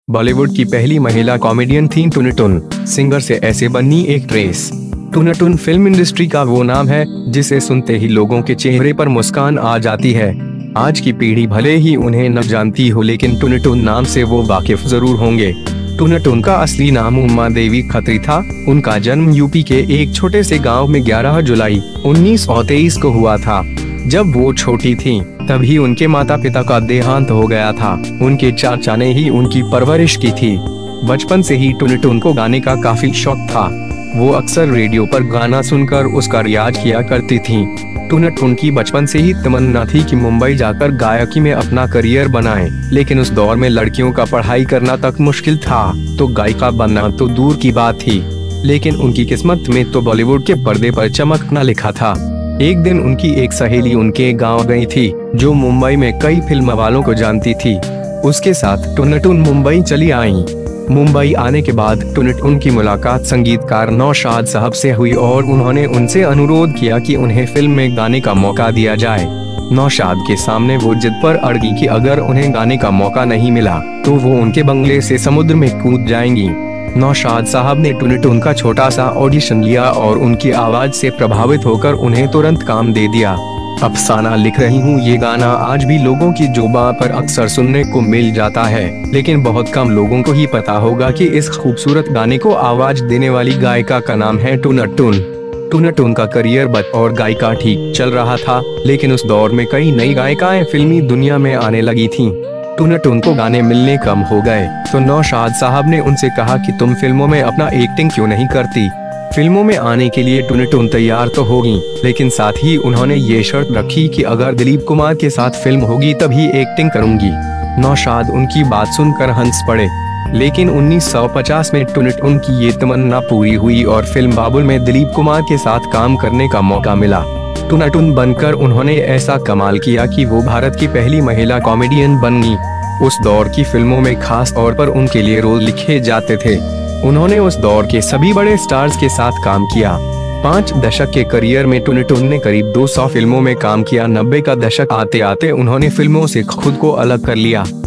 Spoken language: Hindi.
बॉलीवुड की पहली महिला कॉमेडियन थी टुनटुन। सिंगर से ऐसे बनी एक्ट्रेस। टुनटुन फिल्म इंडस्ट्री का वो नाम है जिसे सुनते ही लोगों के चेहरे पर मुस्कान आ जाती है। आज की पीढ़ी भले ही उन्हें न जानती हो, लेकिन टुनटुन नाम से वो वाकिफ जरूर होंगे। टुनटुन का असली नाम उमा देवी खत्री था। उनका जन्म यूपी के एक छोटे से गांव में 11 जुलाई 1923 को हुआ था। जब वो छोटी थीं, तभी उनके माता पिता का देहांत हो गया था। उनके चाचा ने ही उनकी परवरिश की थी। बचपन से ही टुनटुन को गाने का काफी शौक था। वो अक्सर रेडियो पर गाना सुनकर उसका रियाज किया करती थीं। टुनटुन की बचपन से ही तमन्ना थी कि मुंबई जाकर गायकी में अपना करियर बनाएं, लेकिन उस दौर में लड़कियों का पढ़ाई करना तक मुश्किल था, तो गायिका बनना तो दूर की बात थी। लेकिन उनकी किस्मत में तो बॉलीवुड के पर्दे पर चमकना लिखा था। एक दिन उनकी एक सहेली उनके गांव गई थी, जो मुंबई में कई फिल्म वालों को जानती थी। उसके साथ टुनटुन मुंबई चली आईं। मुंबई आने के बाद टुनटुन की मुलाकात संगीतकार नौशाद साहब से हुई और उन्होंने उनसे अनुरोध किया कि उन्हें फिल्म में गाने का मौका दिया जाए। नौशाद के सामने वो जिद पर अड़ गई कि अगर उन्हें गाने का मौका नहीं मिला तो वो उनके बंगले से समुद्र में कूद जाएंगी। नौशाद साहब ने टुनटुन का छोटा सा ऑडिशन लिया और उनकी आवाज से प्रभावित होकर उन्हें तुरंत काम दे दिया। अफसाना लिख रही हूँ ये गाना आज भी लोगों की जुबां पर अक्सर सुनने को मिल जाता है, लेकिन बहुत कम लोगों को ही पता होगा कि इस खूबसूरत गाने को आवाज देने वाली गायिका का नाम है टुनटुन। टुनटुन का करियर बच और गायिका ठीक चल रहा था, लेकिन उस दौर में कई नई गायिकाएं फिल्मी दुनिया में आने लगी थीं। टुनटुन को गाने मिलने कम हो गए, तो नौशाद साहब ने उनसे कहा कि तुम फिल्मों में अपना एक्टिंग क्यों नहीं करती। फिल्मों में आने के लिए टुनटुन तैयार तो होगी, लेकिन साथ ही उन्होंने ये शर्त रखी कि अगर दिलीप कुमार के साथ फिल्म होगी तभी एक्टिंग करूंगी। नौशाद उनकी बात सुनकर हंस पड़े, लेकिन 1950 में टुनटुन की ये तमन्ना पूरी हुई और फिल्म बाबुल में दिलीप कुमार के साथ काम करने का मौका मिला। टुनटुन बनकर उन्होंने ऐसा कमाल किया कि वो भारत की पहली महिला कॉमेडियन बन गई। उस दौर की फिल्मों में खास तौर पर उनके लिए रोल लिखे जाते थे। उन्होंने उस दौर के सभी बड़े स्टार्स के साथ काम किया। 5 दशक के करियर में टुनटुन ने करीब 200 फिल्मों में काम किया। 90 का दशक आते आते उन्होंने फिल्मों से खुद को अलग कर लिया।